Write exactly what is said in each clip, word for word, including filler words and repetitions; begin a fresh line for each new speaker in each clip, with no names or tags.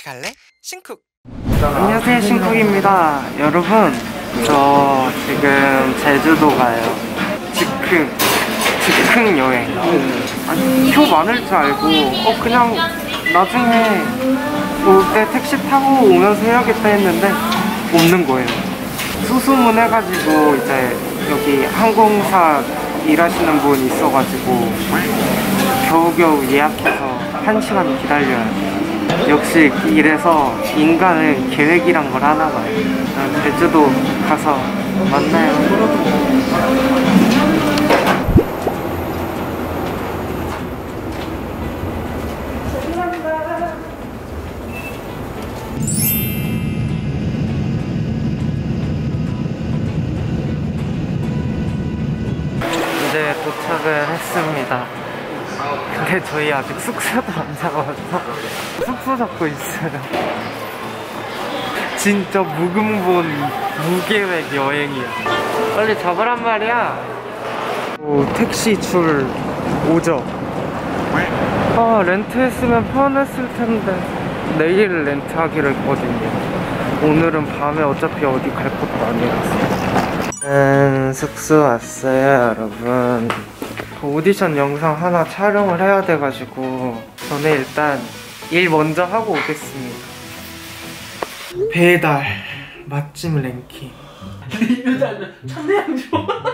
갈래? 신쿡.
안녕하세요, 신쿡입니다. 여러분, 저 지금 제주도 가요. 즉흥 즉흥 여행. 아니, 표 많을 줄 알고 어 그냥 나중에 올 때 택시 타고 오면서 해야겠다 했는데 없는 거예요. 수소문 해가지고 이제 여기 항공사 일하시는 분 있어가지고 겨우겨우 예약해서 한 시간 기다려야 돼요. 역시 이래서 인간은 계획이란 걸 하나 봐요. 제주도 가서 만나요. 이제 도착을 했습니다. 근데 저희 아직 숙소도 안 잡아서 숙소 잡고 있어요. 진짜 무근본 무계획 여행이야. 빨리 잡으란 말이야. 오, 택시 줄 오죠. 아, 렌트했으면 편했을 텐데 내일 렌트하기로 했거든요. 오늘은 밤에 어차피 어디 갈 것도 아니라서. 음, 숙소 왔어요, 여러분. 오디션 영상 하나 촬영을 해야 돼가지고 저는 일단 일 먼저 하고 오겠습니다. 배달 맛집 랭킹.
리뷰 달면 천내양조.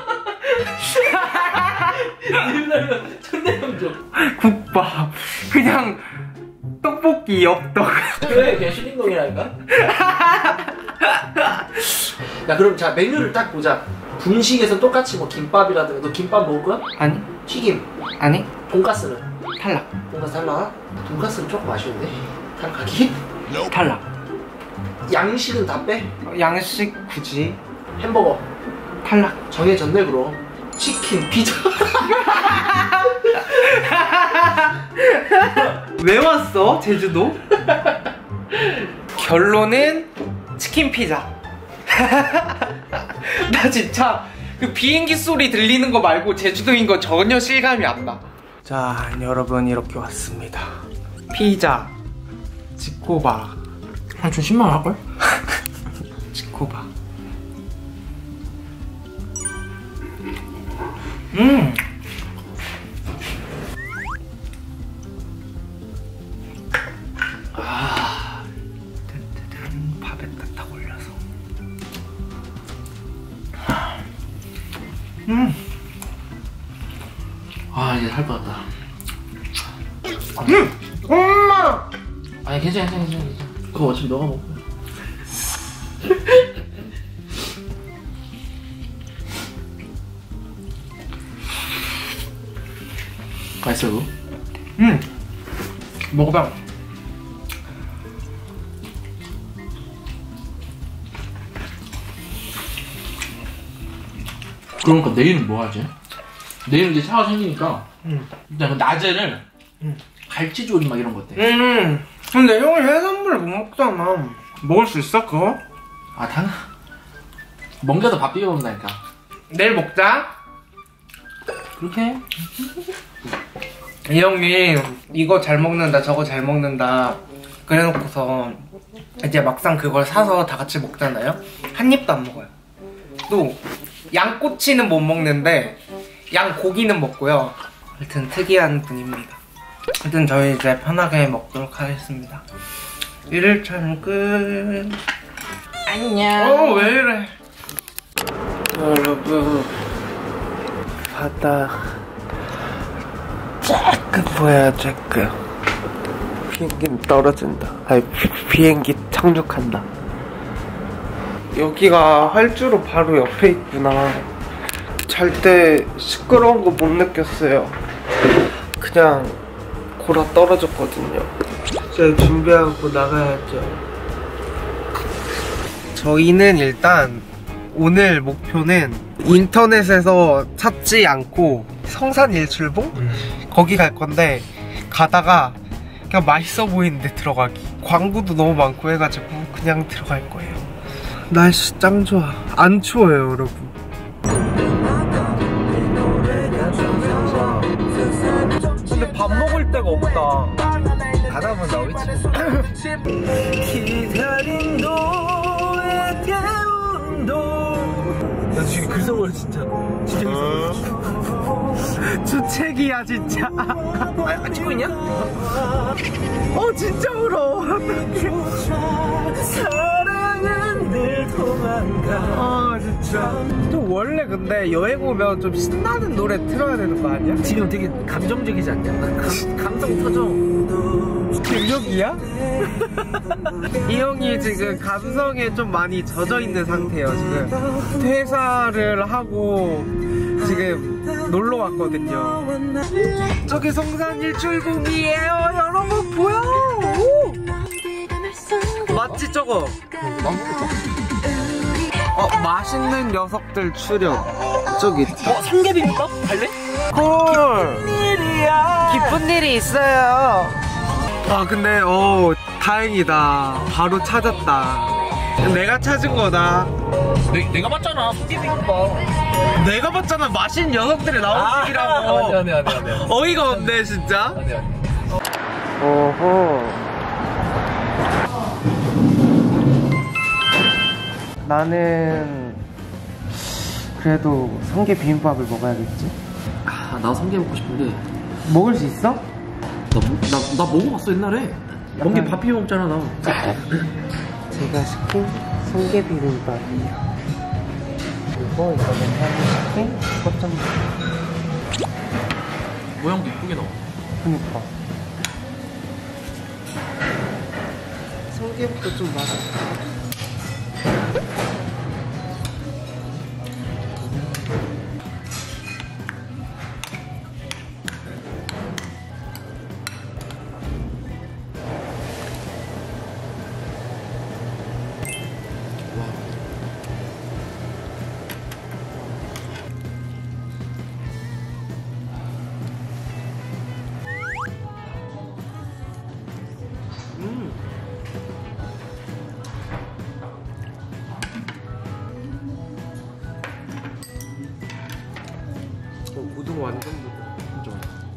리뷰 달면 천내양조.
국밥 그냥 떡볶이 엽떡.
그래, 그냥 슈딩동이라니까. 야, 그럼 자 메뉴를 딱 보자. 분식에서 똑같이 뭐 김밥이라든가. 너 김밥 먹을 거야?
아니.
튀김?
아니.
돈가스는?
탈락.
돈가스 탈락? 돈가스는 조금 아쉬운데? 탈락하기?
탈락.
양식은 다 빼?
양식 굳이.
햄버거
탈락.
정해졌네. 그럼 치킨, 피자.
왜 왔어? 제주도? 결론은 치킨 피자. 나 진짜 그 비행기 소리 들리는 거 말고 제주도인 거 전혀 실감이 안 나. 자, 여러분, 이렇게 왔습니다. 피자 지코바
한 좀 십만 원 할걸?
지코바. 음 아, 밥에다 딱 올려서. 음.
아, 이제 살 것 같다.
음. 엄마.
아니, 괜찮아, 괜찮아, 괜찮아, 괜찮아. 그거 어차피 너가 먹고. 맛있어, 그거?
음. 먹어봐.
그러니까 내일은 뭐 하지? 내일 이제 차가 생기니까
음.
일단 그 낮에는
음.
갈치조림 막 이런 거 어때?
음. 근데 형이 해산물을 못 먹잖아. 먹을 수 있어, 그거?
아, 당연. 멍게도 밥 비벼 먹는다니까.
내일 먹자.
그렇게 해.
이 형이 이거 잘 먹는다 저거 잘 먹는다 그래놓고서 이제 막상 그걸 사서 다 같이 먹잖아요. 한 입도 안 먹어요. 또 양꼬치는 못 먹는데 양고기는 먹고요. 하여튼 특이한 분입니다. 하여튼 저희 이제 편하게 먹도록 하겠습니다. 일 일차는 끝.
안녕.
어, 왜 이래. 여러분, 바다 쬐끔 보여요. 쬐끔. 비행기는 떨어진다. 아니, 비, 비행기 착륙한다. 여기가 활주로 바로 옆에 있구나. 잘 때 시끄러운 거 못 느꼈어요. 그냥 골아 떨어졌거든요. 이제 준비하고 나가야죠. 저희는 일단 오늘 목표는 인터넷에서 찾지 않고 성산 일출봉? 음. 거기 갈 건데 가다가 그냥 맛있어 보이는데 들어가기. 광고도 너무 많고 해가지고 그냥 들어갈 거예요. 날씨 짱 좋아. 안 추워요, 여러분. 근데 밥 먹을 데가 없다. 가다 보면 나오겠지. 집 기다린 도의 대운도.
나 지금 글썽거려 진짜. 진짜 글썽거려.
주책이야 진짜. 아, 찍고 있냐? 어 진짜 울어. 사랑은 늘 도망가. 아 진짜. 좀 원래 근데 여행 오면 좀 신나는 노래 틀어야 되는 거 아니야?
지금 되게 감정적이지 않냐? 감, 감성 터져.
김혁이야? 이 형이 지금 감성에 좀 많이 젖어 있는 상태예요. 지금 퇴사를 하고 지금 놀러 왔거든요. 저기 성산 일출봉이에요. 여러분 보여? 오! 맞지 저거? 어 맛있는 녀석들 출연. 저기 있다.
어? 삼계비빔밥? 갈래?
헐. 기쁜 일이 있어요. 아 근데 어 다행이다. 바로 찾았다. 내가 찾은 거다.
내, 내가 봤잖아. 삼계비빔밥.
내가 봤잖아. 맛있는 녀석들이 나온
아,
집이라고.
안돼 안돼 안돼 안돼.
어이가 없네 진짜.
안돼 안돼.
오호. 나는 그래도 성게 비빔밥을 먹어야겠지.
아, 나 삼계 먹고 싶은데.
먹을 수 있어?
나, 나, 나 먹어봤어 옛날에. 멍게 밥 비벼 먹잖아 나.
제가 시킨 성게 비빔밥이에요. 그리고 이거는 형이 시킨 꽃전.
모양도 이쁘게 나와.
그니까 성게부터 좀 맛있어.
음.
어, 고등어 완전 부드러워.
진짜.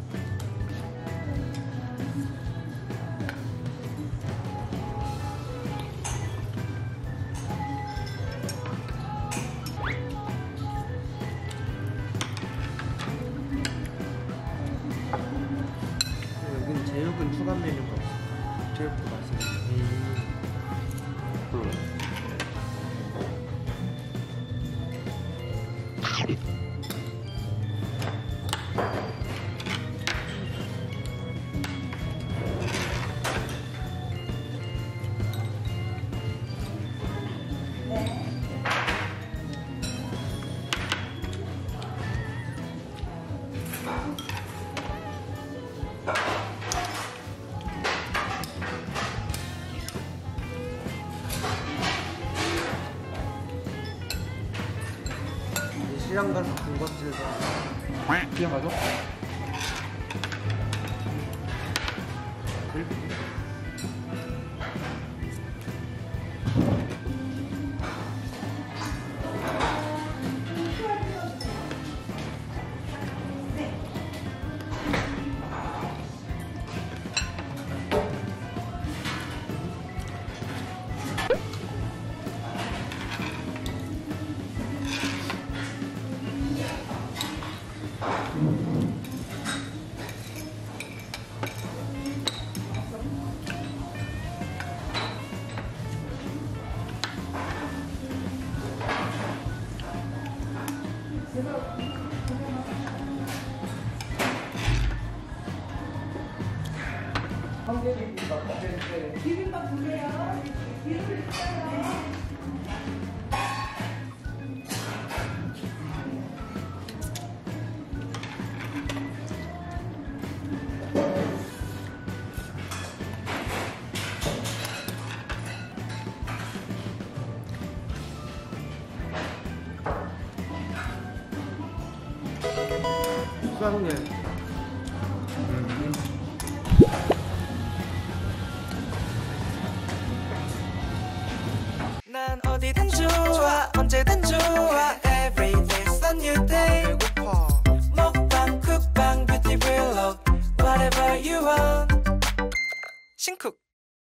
여긴 제육은 추가 메뉴가 없어. 제육도 맛있네. 음. 시장 가서 군것질 사.
시장 가서?
비빔밥 주세요. 비빔밥 주세요.
수학여행.
난 어디든 좋아 언제든 좋아 Every day's a new day 배고파 먹방 쿡방 뷰티 블록 Whatever you want 신쿡